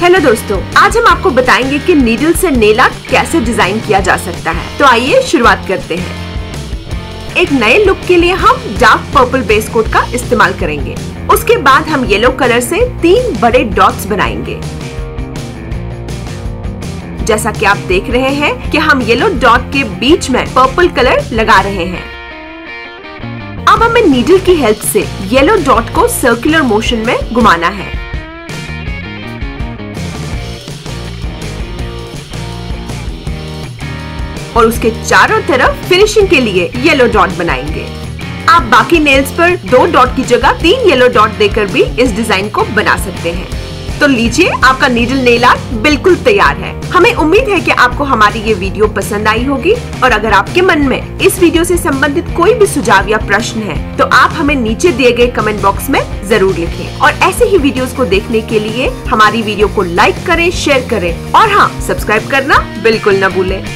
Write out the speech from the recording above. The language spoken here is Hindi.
हेलो दोस्तों, आज हम आपको बताएंगे कि नीडल से नेल आर्ट कैसे डिजाइन किया जा सकता है। तो आइए शुरुआत करते हैं। एक नए लुक के लिए हम डार्क पर्पल बेस कोट का इस्तेमाल करेंगे। उसके बाद हम येलो कलर से 3 बड़े डॉट्स बनाएंगे। जैसा कि आप देख रहे हैं कि हम येलो डॉट के बीच में पर्पल कलर लगा रहे हैं। अब हमें नीडल की हेल्प से येलो डॉट को सर्कुलर मोशन में घुमाना है। और उसके चारों तरफ फिनिशिंग के लिए येलो डॉट बनाएंगे। आप बाकी नेल्स पर 2 डॉट की जगह 3 येलो डॉट देकर भी इस डिजाइन को बना सकते हैं। तो लीजिए, आपका नीडल नेल आर्ट बिल्कुल तैयार है। हमें उम्मीद है कि आपको हमारी ये वीडियो पसंद आई होगी और अगर आपके मन में इस वीडियो से संबंधित कोई भी सुझाव या प्रश्न है तो आप हमें नीचे दिए गए कमेंट बॉक्स में जरूर लिखें। और ऐसे ही वीडियोस को देखने के लिए हमारी वीडियो को लाइक करें, शेयर करें और हाँ, सब्सक्राइब करना बिल्कुल न भूलें।